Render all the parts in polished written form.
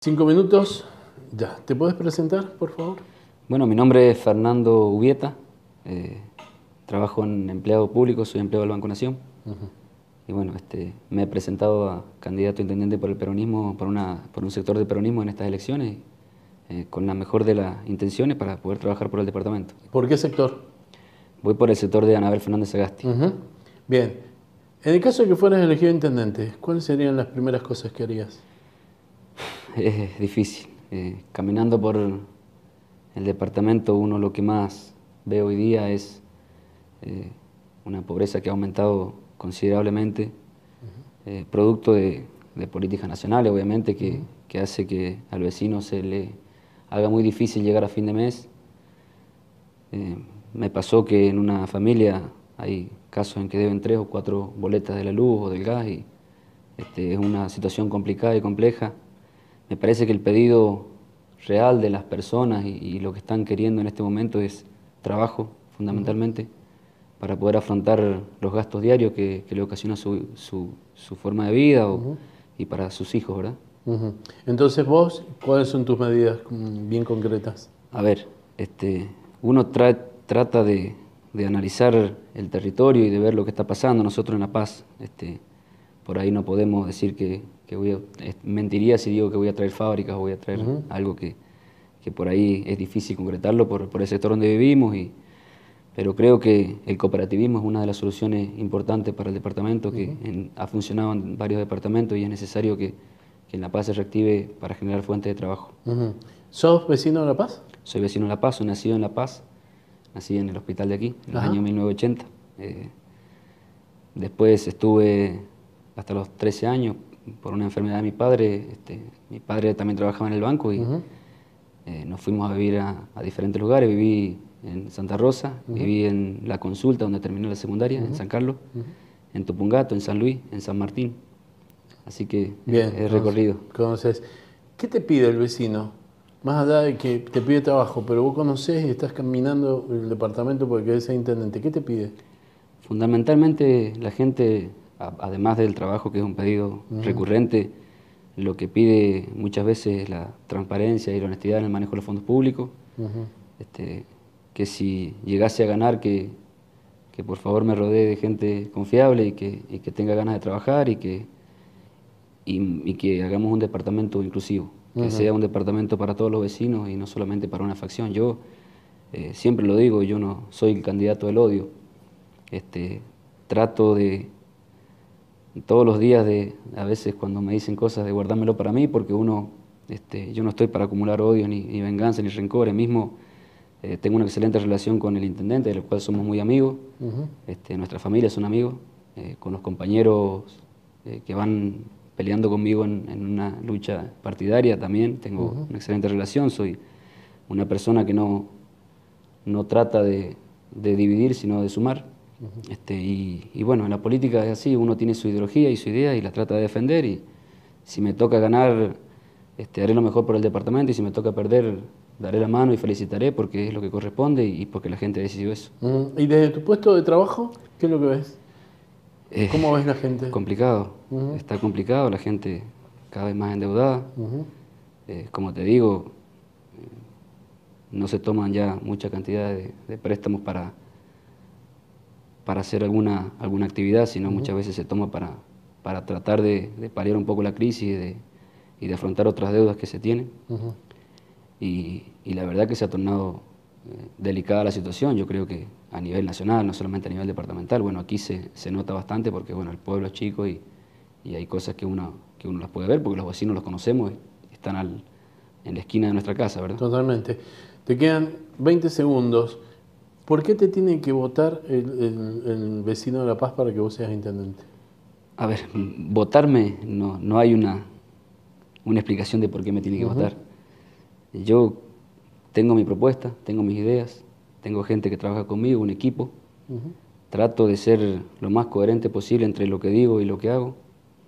5 minutos, ya. ¿Te puedes presentar, por favor? Bueno, mi nombre es Fernando Ubieta, trabajo en empleado público, soy empleado del Banco Nación. Y bueno, me he presentado a candidato a intendente por el peronismo, por un sector del peronismo en estas elecciones, con la mejor de las intenciones para poder trabajar por el departamento. ¿Por qué sector? Voy por el sector de Anabel Fernández Sagasti. Bien. En el caso de que fueras elegido intendente, ¿cuáles serían las primeras cosas que harías? Es difícil. Caminando por el departamento, uno lo que más ve hoy día es una pobreza que ha aumentado considerablemente, producto de políticas nacionales, obviamente, que hace que al vecino se le haga muy difícil llegar a fin de mes. Me pasó que en una familia hay casos en que deben 3 o 4 boletas de la luz o del gas y es una situación complicada y compleja. Me parece que el pedido real de las personas y lo que están queriendo en este momento es trabajo, fundamentalmente, para poder afrontar los gastos diarios que le ocasiona su forma de vida y para sus hijos, ¿verdad? Entonces vos, ¿cuáles son tus medidas bien concretas? A ver, uno trata de analizar el territorio y de ver lo que está pasando. Nosotros en La Paz, por ahí no podemos decir que mentiría si digo que voy a traer fábricas o voy a traer algo que por ahí es difícil concretarlo por el sector donde vivimos, pero creo que el cooperativismo es una de las soluciones importantes para el departamento, que ha funcionado en varios departamentos y es necesario que en La Paz se reactive para generar fuentes de trabajo. ¿Sos vecino de La Paz? Soy vecino de La Paz, soy nacido en La Paz, nací en el hospital de aquí, en los años 1980. Después estuve hasta los 13 años por una enfermedad de mi padre. Mi padre también trabajaba en el banco y nos fuimos a vivir a diferentes lugares. Viví en Santa Rosa, viví en La Consulta, donde terminé la secundaria, en San Carlos, en Tupungato, en San Luis, en San Martín. Así que he recorrido. Conoces. ¿Qué te pide el vecino? Más allá de que te pide trabajo, pero vos conocés y estás caminando el departamento porque querés ser intendente. ¿Qué te pide? Fundamentalmente la gente, además del trabajo que es un pedido recurrente, lo que pide muchas veces es la transparencia y la honestidad en el manejo de los fondos públicos. Que si llegase a ganar, que por favor me rodee de gente confiable y que tenga ganas de trabajar y que hagamos un departamento inclusivo, que sea un departamento para todos los vecinos y no solamente para una facción. Yo siempre lo digo, yo no soy el candidato del odio. Trato de todos los días a veces cuando me dicen cosas, de guardármelo para mí, porque yo no estoy para acumular odio, ni venganza, ni rencores. Mismo tengo una excelente relación con el intendente, del cual somos muy amigos. Nuestras familias son amigos, con los compañeros que van peleando conmigo en una lucha partidaria también tengo una excelente relación. Soy una persona que no trata de dividir, sino de sumar. Y bueno, en la política es así, uno tiene su ideología y su idea y la trata de defender, y si me toca ganar, haré lo mejor por el departamento, y si me toca perder, daré la mano y felicitaré porque es lo que corresponde y porque la gente decidió eso. ¿Y desde tu puesto de trabajo, qué es lo que ves? ¿Cómo ves la gente? Complicado, está complicado, la gente cada vez más endeudada. Como te digo, no se toman ya mucha cantidad de préstamos para hacer alguna actividad, sino muchas veces se toma para tratar de paliar un poco la crisis y de afrontar otras deudas que se tienen. Y la verdad que se ha tornado delicada la situación. Yo creo que a nivel nacional, no solamente a nivel departamental. Bueno, aquí se nota bastante porque bueno, el pueblo es chico y hay cosas que uno las puede ver porque los vecinos los conocemos y están en la esquina de nuestra casa, ¿verdad? Totalmente. Te quedan 20 segundos. ¿Por qué te tiene que votar el vecino de La Paz para que vos seas intendente? A ver, votarme, no hay una explicación de por qué me tiene que votar. Yo tengo mi propuesta, tengo mis ideas, tengo gente que trabaja conmigo, un equipo. Trato de ser lo más coherente posible entre lo que digo y lo que hago.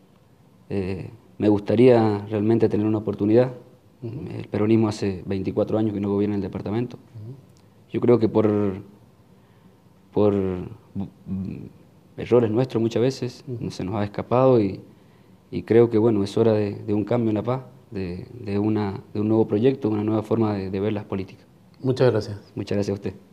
Me gustaría realmente tener una oportunidad. El peronismo hace 24 años que no gobierna el departamento. Yo creo que por errores nuestros muchas veces se nos ha escapado y creo que bueno, es hora de un cambio en La Paz. de un nuevo proyecto, una nueva forma de ver las políticas. Muchas gracias. Muchas gracias a usted.